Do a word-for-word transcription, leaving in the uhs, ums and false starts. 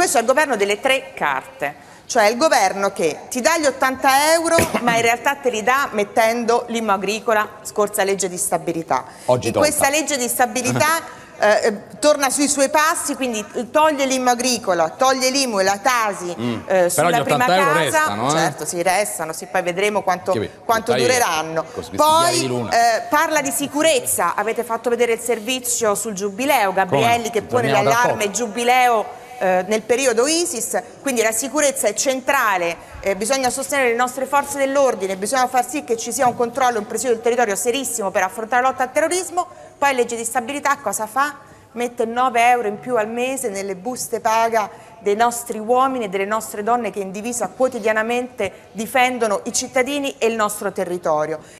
questo è il governo delle tre carte, cioè il governo che ti dà gli ottanta euro ma in realtà te li dà mettendo l'I M U agricola, scorsa legge di stabilità. Oggi in tolta. questa legge di stabilità eh, torna sui suoi passi, quindi toglie l'I M U agricola, toglie l'I M U e la Tasi Mm. eh, sulla prima casa, restano, eh? certo si restano, sì, poi vedremo quanto, Che, quanto dureranno. Poi eh, parla di sicurezza, avete fatto vedere il servizio sul Giubileo, Gabrielli che pone l'allarme Giubileo Eh, nel periodo ISIS, quindi la sicurezza è centrale, eh, bisogna sostenere le nostre forze dell'ordine, bisogna far sì che ci sia un controllo e un presidio del territorio serissimo per affrontare la lotta al terrorismo. Poi legge di stabilità cosa fa? Mette nove euro in più al mese nelle buste paga dei nostri uomini e delle nostre donne che in divisa quotidianamente difendono i cittadini e il nostro territorio.